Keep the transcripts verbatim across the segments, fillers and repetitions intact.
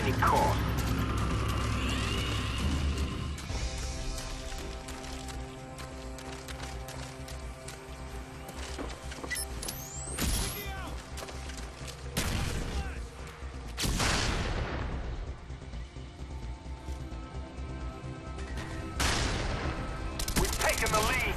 any cost. We've taken the lead.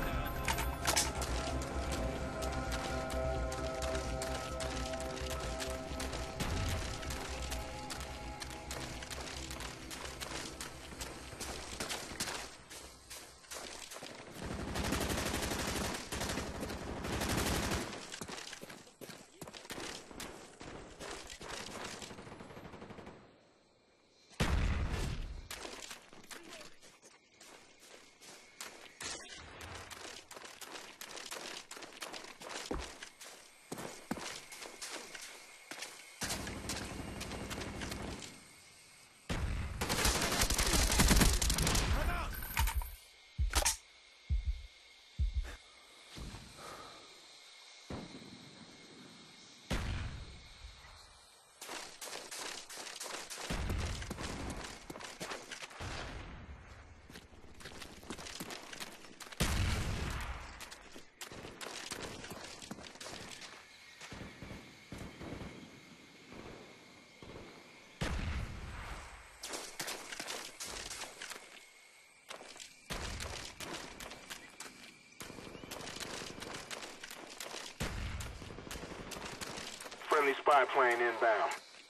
Friendly spy plane inbound.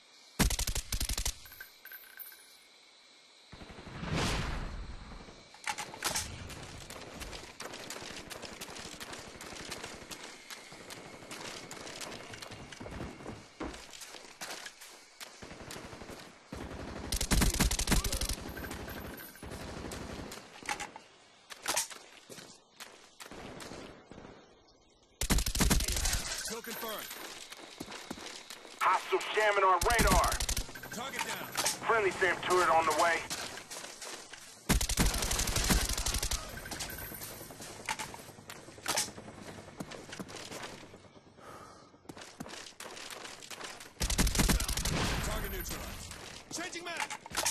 Kill confirmed. Hostile jamming our radar. Target down. Friendly SAM turret on the way. Target neutralized. Changing map.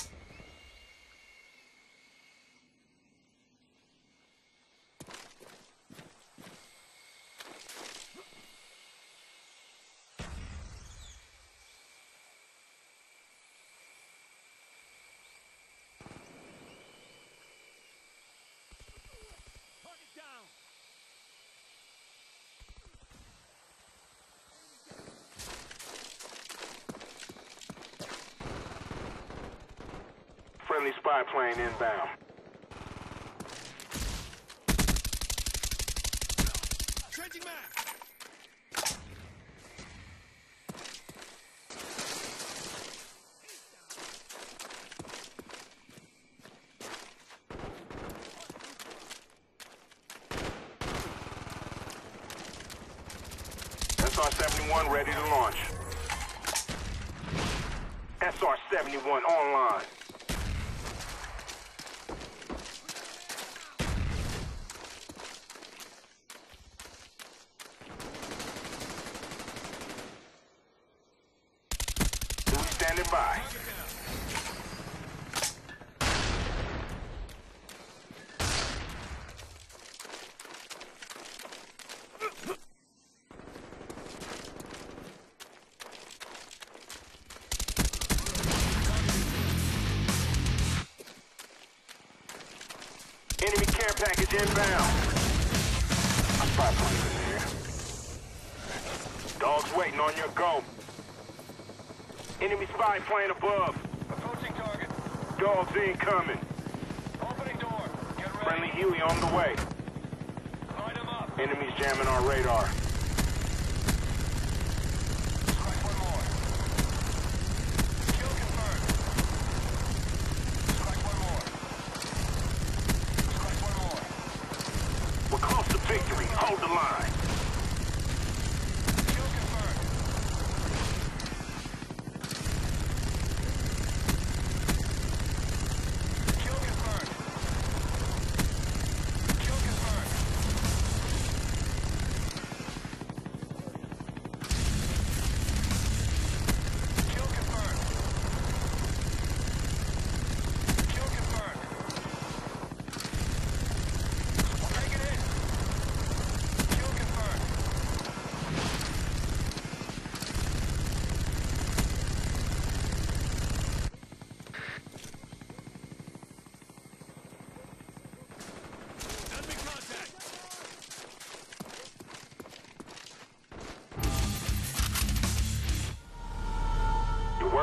Friendly spy plane inbound. Changing map. S R seventy-one ready to launch. S R seventy-one online. Standing by. Enemy care package inbound. A spy plane in there. Dogs waiting on your go. Enemy spy plane above. Approaching target. Dogs incoming. Opening door. Get ready. Friendly Huey on the way. Light him up. Enemies jamming our radar. Strike one more. Kill confirmed. Strike one more. Strike one more. We're close to victory. Hold the line. Kill confirmed. Kill confirmed. Kill confirmed.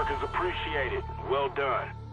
work is appreciated. Well done.